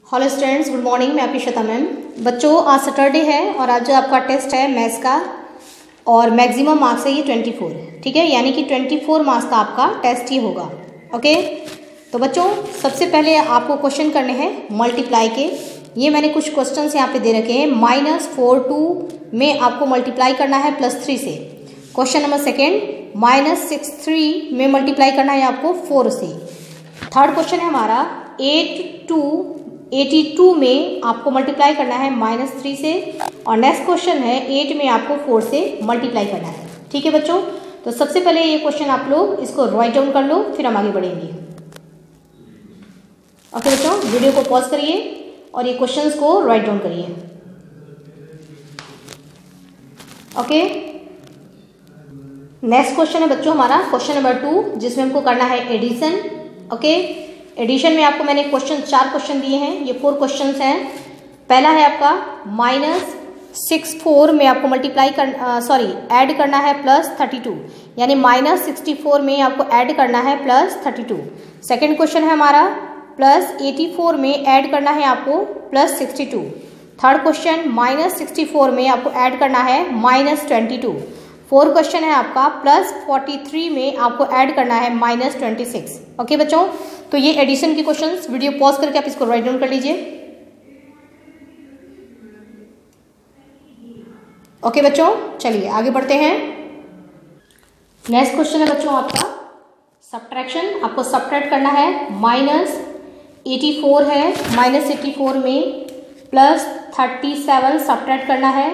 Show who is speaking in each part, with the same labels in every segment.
Speaker 1: Hello students, good morning. मैं आपकी Shweta ma'am. बच्चों, आज सैटरडे है और आज जो आपका टेस्ट है मैथ्स का और मैक्सिमम मार्क्स है ये 24, ठीक है। यानी कि 24 मार्क्स का आपका टेस्ट ही होगा। ओके, तो बच्चों सबसे पहले आपको क्वेश्चन करने हैं मल्टीप्लाई के। ये मैंने कुछ क्वेश्चन यहाँ पे दे रखे हैं। -42 में आपको मल्टीप्लाई करना है +3 से। क्वेश्चन नंबर सेकेंड, -63 में मल्टीप्लाई करना है आपको 4 से। थर्ड क्वेश्चन है हमारा 82 में आपको मल्टीप्लाई करना है -3 से। और नेक्स्ट क्वेश्चन है 8 में आपको 4 से मल्टीप्लाई करना है, ठीक है बच्चों। तो सबसे पहले ये क्वेश्चन आप लोग इसको राइट डाउन कर लो, फिर हम आगे बढ़ेंगे। ओके बच्चों, वीडियो को पॉज करिए और ये क्वेश्चंस को राइट डाउन करिए। ओके, नेक्स्ट क्वेश्चन है बच्चों हमारा क्वेश्चन नंबर 2, जिसमें हमको करना है एडिशन। ओके, एडिशन में आपको मैंने चार क्वेश्चन दिए हैं। ये 4 क्वेश्चंस हैं। पहला है आपका -64 में आपको ऐड करना है +32, यानी -64 में आपको ऐड करना है +32। सेकेंड क्वेश्चन है हमारा +84 में ऐड करना है आपको +62। थर्ड क्वेश्चन -64 में आपको ऐड करना है -22। फोर्थ क्वेश्चन है आपका +43 में आपको ऐड करना है -26। ओके बच्चों, तो ये एडिशन के क्वेश्चंस, वीडियो पॉज करके आप इसको राइट डाउन कर लीजिए। ओके बच्चों, चलिए आगे बढ़ते हैं। नेक्स्ट क्वेश्चन है बच्चों आपका सब्ट्रैक्शन। आपको सब्ट्रैक्ट करना है। -84 है, -84 में +37 सब्ट्रैक्ट करना है।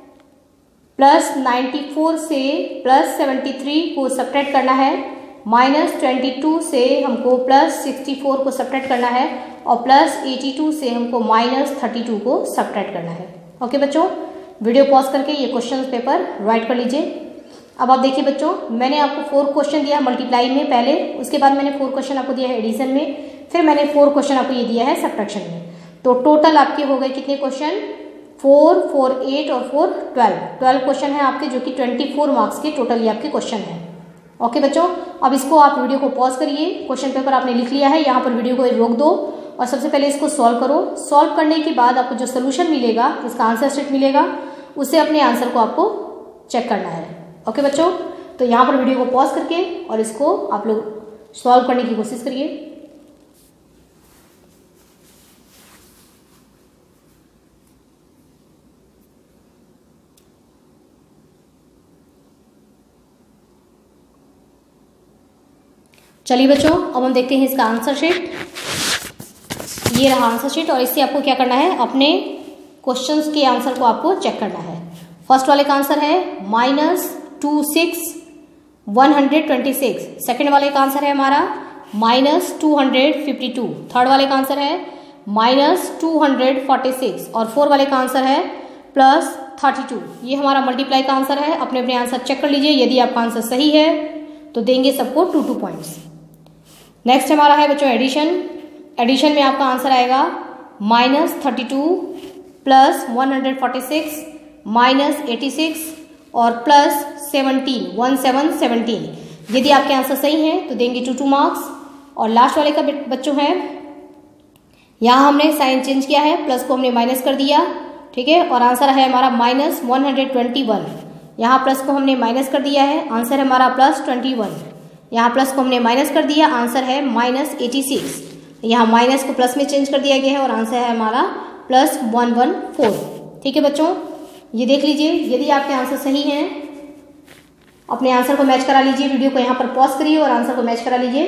Speaker 1: +94 से +73 को सब्ट्रैक्ट करना है। -22 से हमको +64 को सब्ट्रैक्ट करना है और +82 से हमको -32 को सब्ट्रैक्ट करना है। ओके बच्चों, वीडियो पॉज करके ये क्वेश्चन पेपर राइट कर लीजिए। अब आप देखिए बच्चों, मैंने आपको 4 क्वेश्चन दिया है मल्टीप्लाई में पहले, उसके बाद मैंने 4 क्वेश्चन आपको दिया है एडिशन में, फिर मैंने 4 क्वेश्चन आपको ये दिया है सब्ट्रैक्शन में। तो टोटल आपके हो गए कितने क्वेश्चन? 4, 4, 8 और 4, 12 क्वेश्चन है आपके, जो कि 24 मार्क्स के टोटल ये आपके क्वेश्चन हैं। ओके बच्चों, अब इसको आप वीडियो को पॉज करिए। क्वेश्चन पेपर आपने लिख लिया है, यहाँ पर वीडियो को रोक दो और सबसे पहले इसको सॉल्व करो। सॉल्व करने के बाद आपको जो सोल्यूशन मिलेगा, इसका आंसर शीट मिलेगा, उससे अपने आंसर को आपको चेक करना है। ओके बच्चों, तो यहाँ पर वीडियो को पॉज करके और इसको आप लोग सॉल्व करने की कोशिश करिए। चलिए बच्चों, अब हम देखते हैं इसका आंसर शीट। ये रहा आंसर शीट और इससे आपको क्या करना है, अपने क्वेश्चंस के आंसर को आपको चेक करना है। फर्स्ट वाले का आंसर है -26,126। सेकंड वाले का आंसर है हमारा -252। थर्ड वाले का आंसर है -246 और फोर्थ वाले का आंसर है +32। ये हमारा मल्टीप्लाई का आंसर है। अपने अपने आंसर चेक कर लीजिए। यदि आपका आंसर सही है तो देंगे सबको 2 पॉइंट्स। नेक्स्ट हमारा है बच्चों एडिशन। एडिशन में आपका आंसर आएगा -32 +146 -86 और +17 यदि आपके आंसर सही हैं तो देंगे 2 मार्क्स। और लास्ट वाले का बच्चों है, यहाँ हमने साइन चेंज किया है, प्लस को हमने माइनस कर दिया, ठीक है। और आंसर है हमारा -121। यहाँ प्लस को हमने माइनस कर दिया है, आंसर है हमारा +21। यहाँ प्लस को हमने माइनस कर दिया, आंसर है -86। यहाँ माइनस को प्लस में चेंज कर दिया गया है और आंसर है हमारा +114। ठीक है बच्चों, ये देख लीजिए। यदि आपके आंसर सही हैं, अपने आंसर को मैच करा लीजिए। वीडियो को यहाँ पर पॉज करिए और आंसर को मैच करा लीजिए।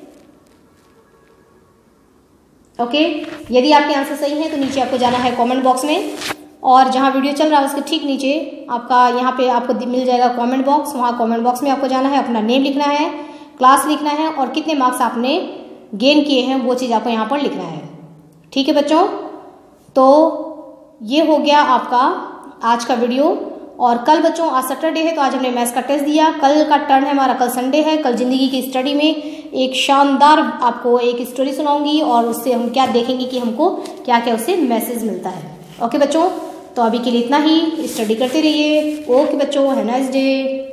Speaker 1: ओके, यदि आपके आंसर सही हैं तो नीचे आपको जाना है कमेंट बॉक्स में, और जहाँ वीडियो चल रहा है उसके ठीक नीचे आपका यहाँ पे आपको मिल जाएगा कमेंट बॉक्स। वहाँ कमेंट बॉक्स में आपको जाना है, अपना नेम लिखना है, क्लास लिखना है और कितने मार्क्स आपने गेन किए हैं वो चीज़ आपको यहाँ पर लिखना है। ठीक है बच्चों, तो ये हो गया आपका आज का वीडियो। और कल बच्चों, आज सैटरडे है तो आज हमने मैथ्स का टेस्ट दिया। कल का टर्न है हमारा, कल संडे है। कल जिंदगी की स्टडी में एक शानदार आपको एक स्टोरी सुनाऊंगी और उससे हम क्या देखेंगे कि हमको क्या क्या उससे मैसेज मिलता है। ओके बच्चों, तो अभी के लिए इतना ही। स्टडी करते रहिए। ओके बच्चों, हैव अ नाइस डे।